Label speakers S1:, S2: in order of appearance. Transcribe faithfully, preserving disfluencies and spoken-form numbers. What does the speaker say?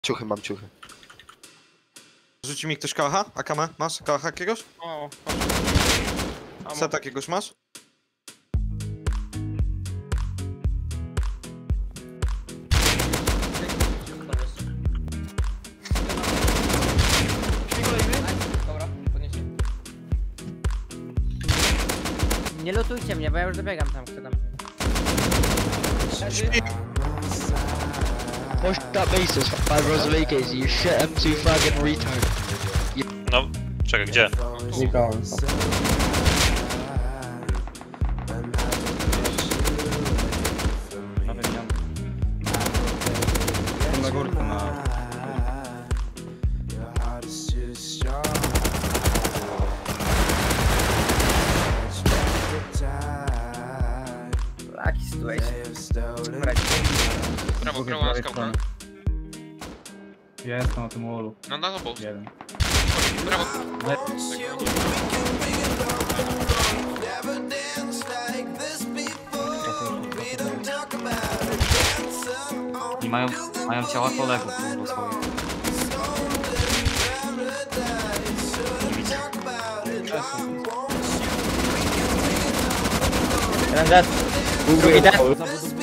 S1: Ciuchy mam, ciuchy.
S2: Rzuci mi ktoś kałacha? Akamę? Masz kałacha jakiegoś?
S3: O,
S2: Set jakiegoś masz?
S3: dobra, podnieście.
S4: Nie lutujcie mnie, bo ja już dobiegam tam, kto tam.
S5: Push that basis by Rosalykes, you shit empty fucking retard.
S6: No, czekaj, gdzie?
S7: Znikałem.
S3: Na wymian. Na górkę na...
S4: Lucky situation.
S3: Prawo, prawo na skałkę.
S7: Jest na tym wallu.
S3: No na obóz.
S7: Jeden.
S3: Prawo.
S8: I mają, mają ciała kolegów po swoich. Nie widzę.
S4: Jeden dead. Drugi dead.